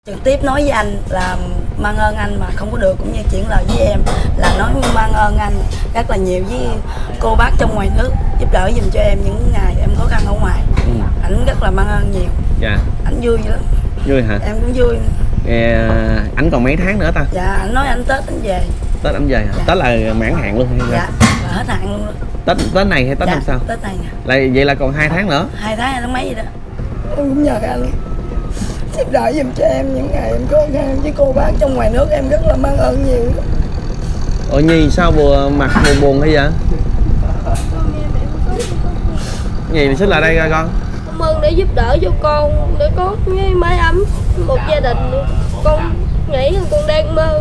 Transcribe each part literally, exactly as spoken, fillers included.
Trực tiếp nói với anh là mang ơn anh, mà không có được cũng như chuyển lời với em là nói mang ơn anh rất là nhiều, với cô bác trong ngoài nước giúp đỡ giùm cho em những ngày em khó khăn ở ngoài. Ừ. Anh rất là mang ơn nhiều. Dạ. Anh vui lắm. Vui hả? Em cũng vui. À, anh còn mấy tháng nữa ta? Dạ, anh nói anh Tết anh về. Tết anh về hả? Dạ. Tết là mãn hạn luôn hay dạ, là hết hạn luôn đó. Tết Tết này hay Tết dạ, năm sau? Tết này nè. Là vậy là còn hai tháng nữa. Hai tháng hai tháng mấy vậy đó. Em cũng nhờ anh giúp đỡ giùm cho em những ngày em khó khăn, với cô bác trong ngoài nước em rất là mang ơn nhiều. Ủa Nhi sao buồn mặt buồn buồn hay vậy? Nhi thì xích lại đây coi con. Cảm ơn để giúp đỡ cho con, để có cái mái ấm một gia đình. Con nghĩ là con đang mơ.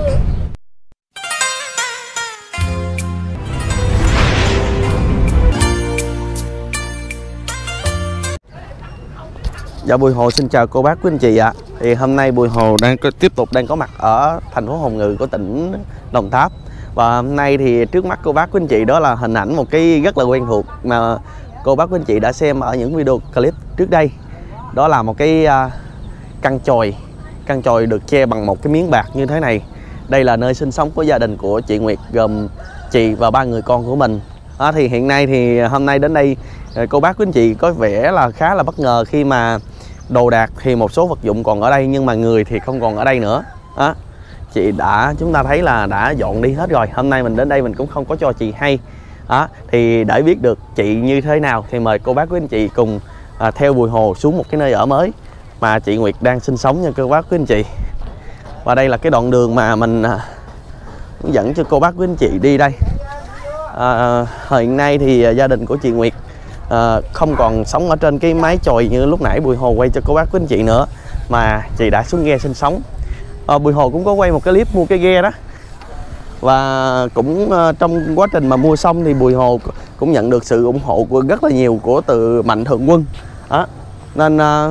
Dạ, Bùi Hồ xin chào cô bác quý anh chị ạ. À. Thì hôm nay Bùi Hồ đang có, tiếp tục đang có mặt ở thành phố Hồng Ngự của tỉnh Đồng Tháp. Và hôm nay thì trước mắt cô bác quý anh chị đó là hình ảnh một cái rất là quen thuộc mà cô bác quý anh chị đã xem ở những video clip trước đây. Đó là một cái uh, căn chòi, căn chòi được che bằng một cái miếng bạc như thế này. Đây là nơi sinh sống của gia đình của chị Nguyệt, gồm chị và ba người con của mình. À, thì hiện nay thì hôm nay đến đây cô bác quý anh chị có vẻ là khá là bất ngờ khi mà đồ đạc thì một số vật dụng còn ở đây nhưng mà người thì không còn ở đây nữa. À, chị đã chúng ta thấy là đã dọn đi hết rồi. Hôm nay mình đến đây mình cũng không có cho chị hay. À, thì để biết được chị như thế nào thì mời cô bác quý anh chị cùng à, theo Bùi Hồ xuống một cái nơi ở mới mà chị Nguyệt đang sinh sống nha cô bác quý anh chị. Và đây là cái đoạn đường mà mình à, hướng dẫn cho cô bác quý anh chị đi đây. À, hiện nay thì à, gia đình của chị Nguyệt à, không còn sống ở trên cái mái chòi như lúc nãy Bùi Hồ quay cho cô bác quý anh chị nữa, mà chị đã xuống ghe sinh sống. à, Bùi Hồ cũng có quay một cái clip mua cái ghe đó, và cũng à, trong quá trình mà mua xong thì Bùi Hồ cũng nhận được sự ủng hộ của rất là nhiều của từ Mạnh Thường Quân đó. Nên à,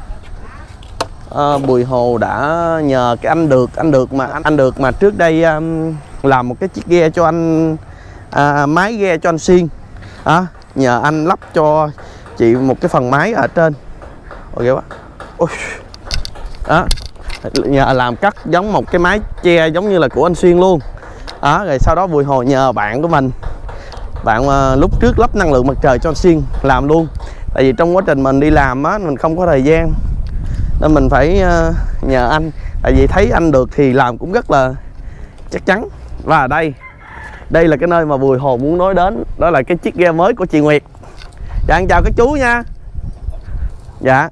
à, Bùi Hồ đã nhờ cái anh được anh được mà anh, anh được mà trước đây à, làm một cái chiếc ghe cho anh, à, mái ghe cho anh Xuyên đó. Nhờ anh lắp cho chị một cái phần mái ở trên. Ôi ghê quá. Ôi. Đó. Nhờ làm cắt giống một cái mái che giống như là của anh Xuyên luôn. Đó, rồi sau đó Bùi Hồ nhờ bạn của mình, bạn uh, lúc trước lắp năng lượng mặt trời cho anh Xuyên làm luôn. Tại vì trong quá trình mình đi làm á, mình không có thời gian nên mình phải uh, nhờ anh. Tại vì thấy anh được thì làm cũng rất là chắc chắn. Và đây Đây là cái nơi mà Bùi Hồ muốn nói đến. Đó là cái chiếc ghe mới của chị Nguyệt. Dạ, anh chào các chú nha. Dạ.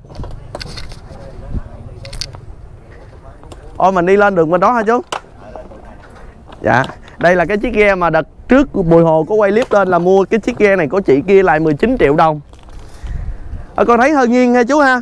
Ôi, mình đi lên đường bên đó hả chú? Dạ. Đây là cái chiếc ghe mà đợt trước Bùi Hồ có quay clip lên là mua cái chiếc ghe này của chị kia lại mười chín triệu đồng. Ờ, con thấy hơi nghiêng ha chú ha.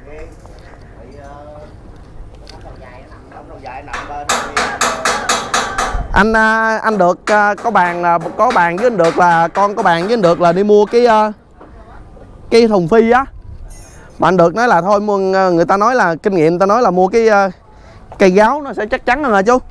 Anh anh được có bàn có bàn với anh được là con có bàn với anh được là đi mua cái cái thùng phi á, mà anh được nói là thôi mua, người ta nói là kinh nghiệm người ta nói là mua cái cây gáo nó sẽ chắc chắn hơn hả chú?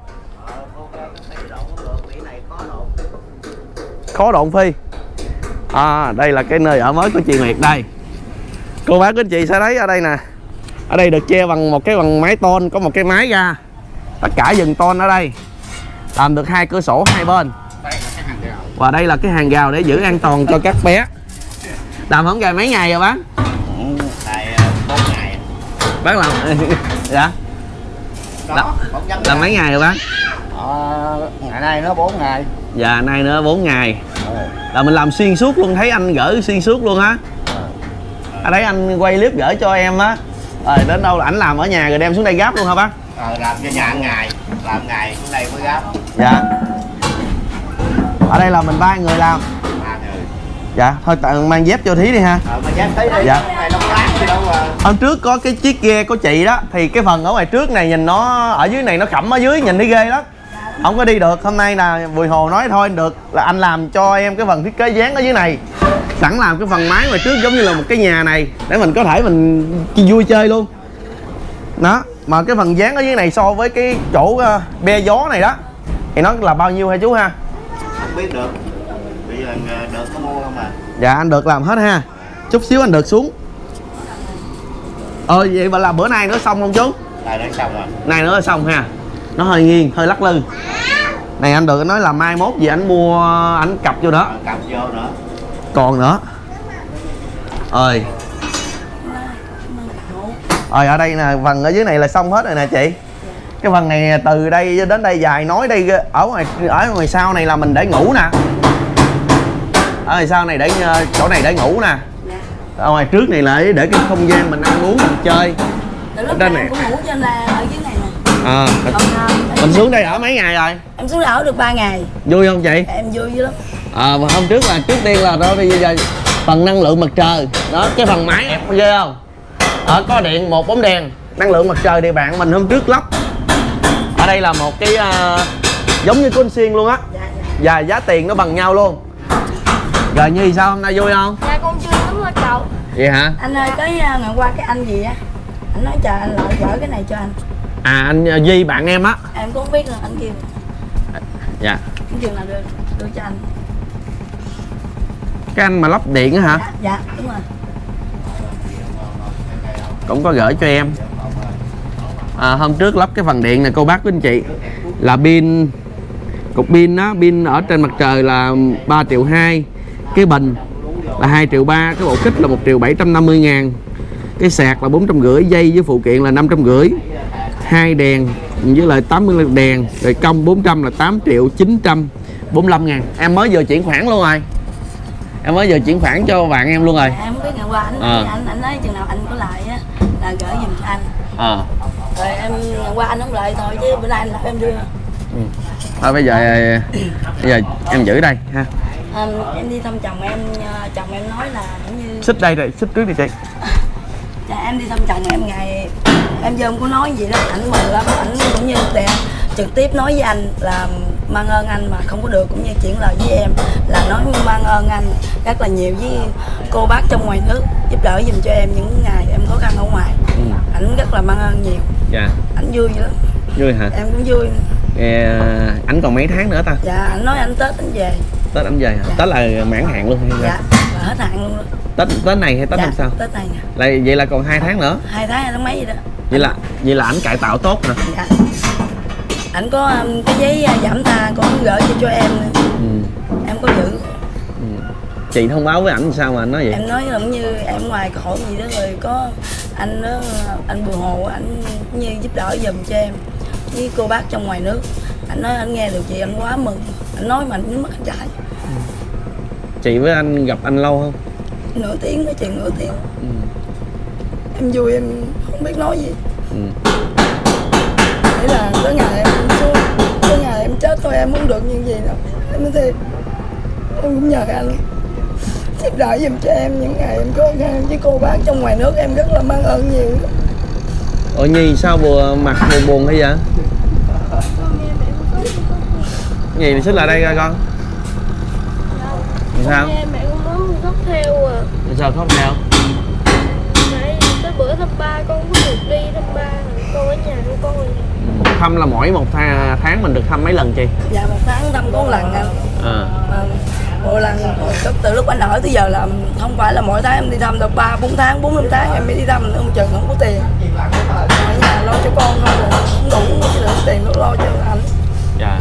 Khó độn phi. À, đây là cái nơi ở mới của chị Nguyệt đây. Cô bác anh chị sẽ thấy ở đây nè, ở đây được che bằng một cái bằng mái tôn, có một cái mái ra, tất cả dừng tôn ở đây, làm được hai cửa sổ hai bên. Và đây là cái hàng rào để giữ an toàn cho các bé. Làm không gài mấy ngày rồi bác? Tại bốn ngày. Bác làm dạ. Đó, làm mấy ngày rồi bác? Ờ, ngày nay nó bốn ngày. Dạ, nay nữa bốn ngày. Ừ. Là mình làm xuyên suốt luôn, thấy anh gửi xuyên suốt luôn á. Ở đấy anh quay clip gửi cho em á. Rồi đến đâu là ảnh làm ở nhà rồi đem xuống đây gáp luôn hả bác? Ờ, làm cho nhà ngày, làm ngày xuống đây mới gáp. Dạ. Ở đây là mình ba người làm. Ba người. Dạ, thôi tặng mang dép cho Thí đi ha. Ờ, mang dép tí đi. Dạ. Này nó lát gì đâu mà. Hôm trước có cái chiếc ghe của chị đó, thì cái phần ở ngoài trước này nhìn nó ở dưới này nó khẩm ở dưới, nhìn thấy ghê lắm. Không có đi được. Hôm nay là Bùi Hồ nói thôi được là anh làm cho em cái phần thiết kế dáng ở dưới này, sẵn làm cái phần mái ngoài trước giống như là một cái nhà này để mình có thể mình vui chơi luôn đó. Mà cái phần dáng ở dưới này so với cái chỗ uh, be gió này đó thì nó là bao nhiêu hả chú ha? Không biết được. Bây giờ được có mua không mà. Dạ, anh được làm hết ha. Chút xíu anh được xuống. Ờ vậy mà là bữa nay nữa xong không chú? Này đang xong rồi. Này nữa là xong ha. Nó hơi nghiêng, hơi lắc lư. Này anh được nói là mai mốt gì anh mua anh cặp vô đó. Cặp vô nữa. Còn nữa. Ơi. Rồi ở đây nè, phần ở dưới này là xong hết rồi nè chị. Cái phần này từ đây đến đây dài, nói đây ở ngoài ở ngoài sau này là mình để ngủ nè. Ở ngoài sau này để chỗ này để ngủ nè. Ở ngoài trước này là để cái không gian mình ăn uống mình chơi. Từ lúc này em cũng ngủ trên là ở dưới này nè. À, mình xuống đây ở mấy ngày rồi? Em xuống đây ở được ba ngày. Vui không chị? Em vui dữ lắm. À, hôm trước là trước tiên là đó bây giờ phần năng lượng mặt trời đó, cái phần máy ép ghê không? Ở có điện một bóng đèn năng lượng mặt trời thì bạn mình hôm trước lắp. Ở đây là một cái uh, giống như con xiên luôn á. Dạ, dạ. Và giá tiền nó bằng nhau luôn. Rồi Nhi sao hôm nay vui không? Dạ con chưa lắm hết cậu. Vậy hả? Anh ơi, tới uh, ngày qua cái anh gì á, anh nói chờ anh lại gửi cái này cho anh. À anh uh, Duy bạn em á. Em cũng không biết là anh kêu. Dạ. Anh kêu là đưa, đưa cho anh. Cái anh mà lắp điện á hả? Dạ, dạ đúng rồi. Cũng có gửi cho em. À, hôm trước lắp cái phần điện này cô bác quý anh chị là pin, cục pin đó, pin ở trên mặt trời là ba triệu hai, cái bình là hai triệu ba, cái bộ kích là một triệu bảy trăm năm mươi ngàn, cái sạc là bốn trăm rưỡi, dây với phụ kiện là năm trăm rưỡi, hai đèn với lại tám mươi đèn, rồi công bốn trăm là tám triệu chín trăm bốn mươi lăm ngàn. Em mới vừa chuyển khoản luôn rồi. Em mới vừa chuyển khoản cho bạn em luôn rồi. Em không biết ngày qua anh, À. anh anh nói chừng nào anh có lại á là gửi giùm cho anh. À. Rồi em ngày qua anh không lại thôi chứ bữa nay anh lại em đưa. Ừ. Thôi bây giờ bây giờ em giữ đây ha. À, em đi thăm chồng em, chồng em nói là cũng như Xích đây rồi, xích trước đi chị. dạ, em đi thăm chồng em ngày em giờ không có nói gì đó, ảnh mừng lắm, ảnh cũng như để trực tiếp nói với anh là mang ơn anh mà không có được, cũng như chuyển lời với em là nói mang ơn anh rất là nhiều với cô bác trong ngoài nước giúp đỡ giùm cho em những ngày em khó khăn ở ngoài. Ừ. Ảnh rất là mang ơn nhiều. Dạ. Ảnh vui lắm. Vui hả? Em cũng vui. Ờ, ảnh còn mấy tháng nữa ta? Dạ, ảnh nói anh Tết anh về. Tết ảnh về hả? Dạ. Tết là mãn hạn luôn hay sao? Dạ, là hết hạn luôn đó. Tết Tết này hay Tết Dạ, năm sau? Tết này nè. Là vậy là còn hai tháng nữa. Hai tháng hai tháng mấy gì đó. Vậy là vậy là ảnh cải tạo tốt nè. Dạ. Ảnh có um, cái giấy uh, giảm tha cũng gửi cho cho em nữa. Ừ. Em có giữ. Ừ. Chị thông báo với ảnh sao mà anh nói vậy? Em nói là cũng như em ngoài khổ gì đó rồi có anh đó, anh Bùi Hồ, anh cũng như giúp đỡ giùm cho em với cô bác trong ngoài nước. Anh nói anh nghe được chị anh quá mừng. Anh nói mà anh nước mắt anh chảy. Ừ. Chị với anh gặp anh lâu không? Nửa tiếng nói chuyện nửa tiếng. Ừ. Em vui em không biết nói gì. Ừ. Nghĩa là tới ngày em xuống, tới ngày em chết thôi em muốn được như gì đâu. Em nói thiệt, em cũng nhờ anh giúp đỡ giùm cho em những ngày em khó khăn với cô bác trong ngoài nước, em rất là mang ơn nhiều. Ủa Nhi sao vừa mặt buồn buồn hay vậy? Nhi thì xích lại đây coi con. Sao? Nghe mẹ con nói con khóc theo à. Sao khóc theo? Nãy tới bữa thăm ba con không có được đi thăm ba, con ở nhà của con rồi. Thăm là mỗi một tháng mình được thăm mấy lần chị? Dạ một tháng thăm có một lần anh. À. À, một lần từ, từ lúc anh ở tới giờ là không phải là mỗi tháng em đi thăm được ba bốn tháng bốn năm tháng em mới đi thăm, không chừng không có tiền. Ở nhà lo cho con thôi là không đủ chứ đừng tiền nó lo cho anh. Dạ.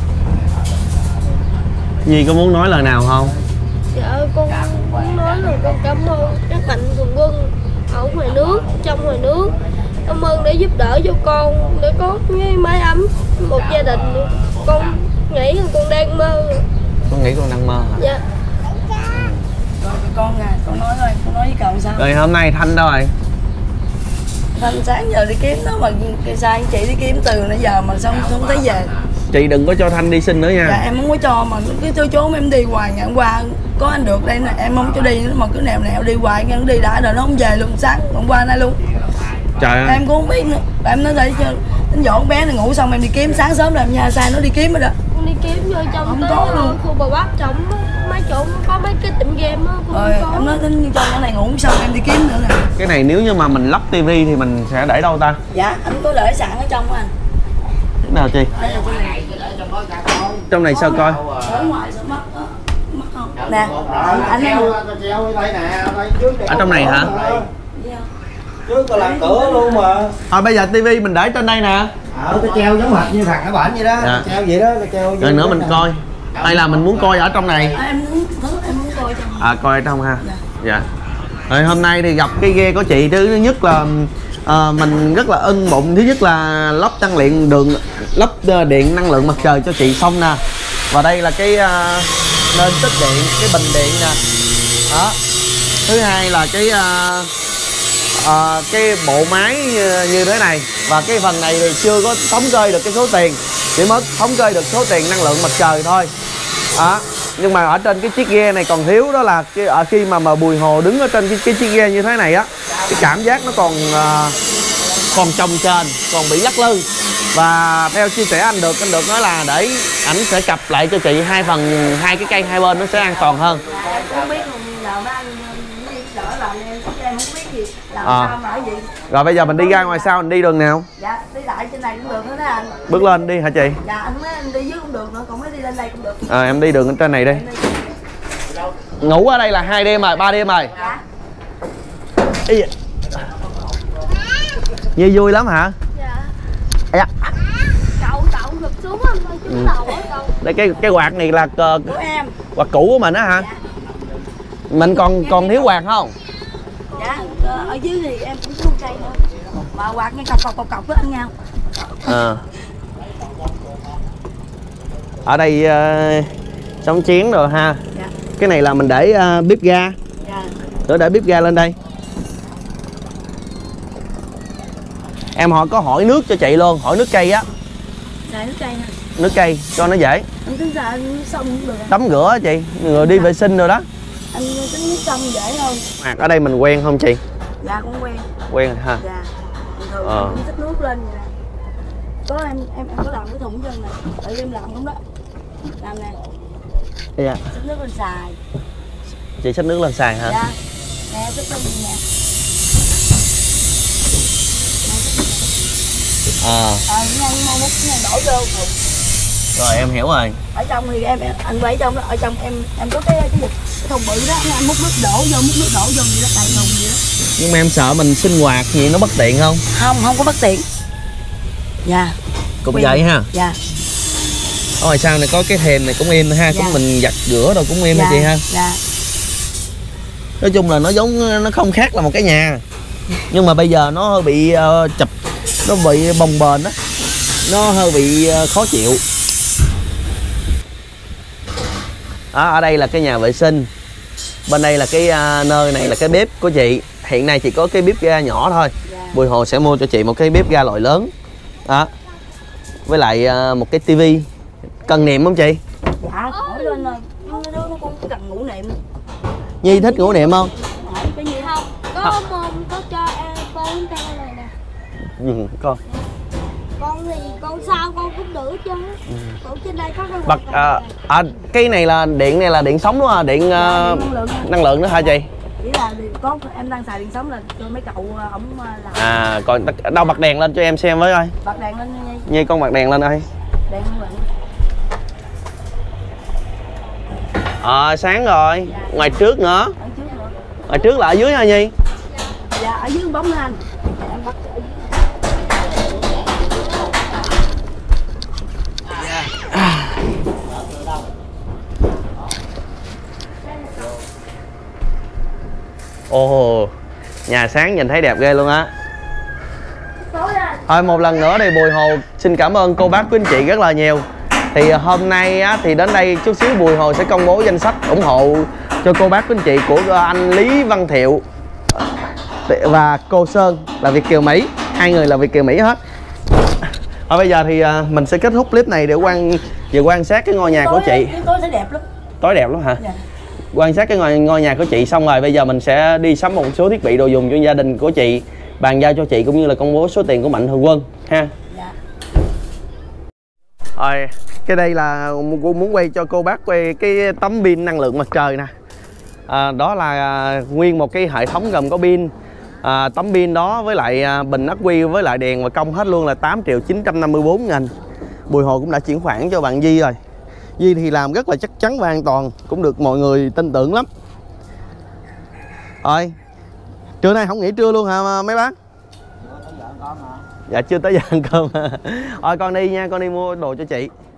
Nhi có muốn nói lời nào không? Dạ con muốn nói là con cảm ơn các mạnh thường quân ở ngoài nước, trong ngoài nước. Cảm ơn để giúp đỡ cho con để có cái mái ấm một gia đình. Con nghĩ là con đang mơ. Con nghĩ con đang mơ hả? Dạ. Rồi con à, con nói thôi, con nói với cậu sao? Rồi hôm nay Thanh đâu rồi? Thanh sáng giờ đi kiếm nó mà cái sang chị đi kiếm từ nãy giờ mà xong không thấy về. Chị đừng có cho Thanh đi xin nữa nha. Dạ em không có cho mà cái tôi trốn em đi hoài, ngày hôm qua có anh được đây nè em không cho đi nữa mà cứ nèo nèo đi hoài, nghe nó đi đã rồi nó không về luôn, sáng hôm qua nay luôn. Trời ơi. Em cũng không biết nữa, em nói đây cho tính dỗ con bé này ngủ xong em đi kiếm, sáng sớm là em nha sai nó đi kiếm rồi đó. Con đi kiếm vô trong Không tới có luôn. khu Bà Bắc trong mấy chỗ có mấy cái tiệm game á. Rồi em nói tính cho cái này ngủ xong em đi kiếm nữa nè. Cái này nếu như mà mình lắp tivi thì mình sẽ để đâu ta? Dạ anh có để sẵn ở trong anh. Cái nào chị? Đây là cái này. Trong này sao coi? Ở ngoài sao mất đó. Mất không? Nè, anh anh nói được. Ở trong này hả? Trước còn làm cửa luôn mà. À, bây giờ tivi mình để trên đây nè. Ờ, tôi treo giống hệt như thằng ở bển vậy đó. Dạ. Treo vậy đó, tôi treo. Rồi nữa mình coi. Hay là mình muốn coi ở trong này? À, em muốn em muốn coi trong. À, coi ở trong ha. Dạ. Dạ. Rồi hôm nay thì gặp cái ghe của chị, thứ nhất là à, mình rất là ưng bụng. Thứ nhất là lắp tăng điện đường lắp điện năng lượng mặt trời cho chị xong nè. Và đây là cái uh, nên tích điện, cái bình điện nè. Đó. Thứ hai là cái uh, uh, cái bộ máy như thế này. Và cái phần này thì chưa có thống kê được cái số tiền, chỉ mới thống kê được số tiền năng lượng mặt trời thôi. Đó. Nhưng mà ở trên cái chiếc ghe này còn thiếu đó là cái, ở khi mà mà Bùi Hồ đứng ở trên cái, cái chiếc ghe như thế này á, cái cảm giác nó còn uh, còn chồng trên, còn bị lắc lư. Và theo chia sẻ anh được anh được nói là để ảnh sẽ cặp lại cho chị hai phần hai cái cây hai bên nó sẽ an toàn hơn. Em không biết là mấy anh đi đỡ làm em em không biết gì làm À. sao mà ở gì. Rồi bây giờ mình đi ra ngoài sau, mình đi đường nào? Dạ đi lại trên này cũng được hết á anh. Bước lên đi hả chị? Dạ anh nói em đi dưới cũng được nữa, còn mới đi lên đây cũng được. À, em đi đường ở trên này đi. Em đi. Ngủ ở đây là hai đêm rồi, ba đêm rồi. Dạ. Ý vậy? Nhi vui lắm hả? Dạ. Ây da. Cậu cậu gục xuống anh ơi, chứ đầu á cậu. Đây cái cái quạt này là uh, Của em. quạt cũ của mình á hả? Dạ. Mình còn còn thiếu quạt không? Dạ ở dưới thì em cũng không cây nữa. Mà quạt nghe cọc cọc cọc cọc với anh nhau. À. Ở đây uh, sống chén rồi ha. Dạ. Cái này là mình để uh, bếp ga. Dạ. Để để bếp ga lên đây. Em họ có hỏi nước cho chị luôn, hỏi nước cây á. Xài nước cây nè. Nước cây cho nó dễ. Anh tính xài nước sông cũng được. Tắm rửa á chị, rồi đi vệ sinh rồi đó. Anh tính nước sông dễ hơn. Hoặc ở đây mình quen không chị? Dạ cũng quen. Quen ha. Dạ. Bình thường Ờ. em cũng xách nước lên vậy nè. Có em em em có làm cái thùng chân này, tự em làm cũng đó. Làm nè, Dạ. xách nước lên xài. Chị xách nước lên xài hả? Dạ. Nè xách lên nè. À. Ờ nhân mau múc cái này đổ vô. Rồi em hiểu rồi. Ở trong thì em em- anh quay trong đó, ở trong em em có cái cái gì? Cái thùng bự đó, anh múc nước đổ vô, múc nước đổ vô gì đó đầy thùng gì đó. Nhưng mà em sợ mình sinh hoạt gì nó bất tiện không? Không, không có bất tiện. Dạ. Cũng Quen. vậy ha. Dạ. Ở ngoài sau này có cái thềm này cũng êm ha, Dạ. cũng mình giặt rửa rồi cũng êm Dạ. ha chị ha. Dạ. Nói chung là nó giống, nó không khác là một cái nhà. Nhưng mà bây giờ nó hơi bị uh, chập, nó bị bồng bềnh á, nó hơi bị uh, khó chịu. Đó, ở đây là cái nhà vệ sinh. Bên đây là cái uh, nơi này là cái bếp của chị. Hiện nay chỉ có cái bếp ga nhỏ thôi. Dạ. Bùi Hồ sẽ mua cho chị một cái bếp ga loại lớn. Đó. Với lại uh, một cái tivi. Cần niệm không chị? Dạ, hỏi lên rồi. Nó nó nó cũng cần ngủ niệm. Nhi thích ngủ niệm không? Hỏi cái gì Không, có môn có cho em con theo này nè. Ừ, con. Con thì con sao con cũng được chứ. Còn trên đây có cái Bật quạt à, này nè. à, cái này là điện này là điện sống đúng không? Điện uh, năng lượng. năng lượng đó hả chị? Chỉ là điện- có em đang xài điện sống là cho mấy cậu ờ, ổng ờ, làm. À, còn tất- đâu bật đèn lên cho em xem với coi. Bật đèn lên nha. Nhi con bật đèn lên ơi. Đèn lên. Ờ, sáng rồi. Ngoài trước nữa. Ở trước nữa. Ngoài trước là ở dưới hả Nhi? Dạ, ở dưới bóng lên anh. Em bắt ở dưới. Ồ, nhà sáng nhìn thấy đẹp ghê luôn á. Tối lên. Thôi một lần nữa thì Bùi Hồ xin cảm ơn cô bác quý anh chị rất là nhiều. Thì hôm nay á, thì đến đây chút xíu Bùi Hồ sẽ công bố danh sách ủng hộ cho cô bác quý anh chị của anh Lý Văn Thiệu và cô Sơn là Việt kiều Mỹ. Hai người là Việt kiều Mỹ hết. Thôi bây giờ thì à, mình sẽ kết thúc clip này để quan về quan sát cái ngôi nhà của chị. Tối, tối sẽ đẹp lắm. Tối đẹp lắm hả? Dạ. Quan sát cái ngôi, ngôi nhà của chị xong rồi bây giờ mình sẽ đi sắm một số thiết bị đồ dùng cho gia đình của chị, bàn giao cho chị cũng như là công bố số tiền của Mạnh Thường Quân ha. Dạ. Rồi, cái đây là muốn quay cho cô bác quay cái tấm pin năng lượng mặt trời nè. À, đó là à, nguyên một cái hệ thống gồm có pin, à, tấm pin đó với lại à, bình ắc quy với lại đèn và công hết luôn là tám triệu chín trăm năm mươi bốn nghìn. Bùi Hồ cũng đã chuyển khoản cho bạn Di rồi. Di thì làm rất là chắc chắn và an toàn, cũng được mọi người tin tưởng lắm. Rồi, Trưa nay không nghỉ trưa luôn hả mấy bác? Dạ chưa tới giờ ăn cơm. Thôi con đi nha, con đi mua đồ cho chị.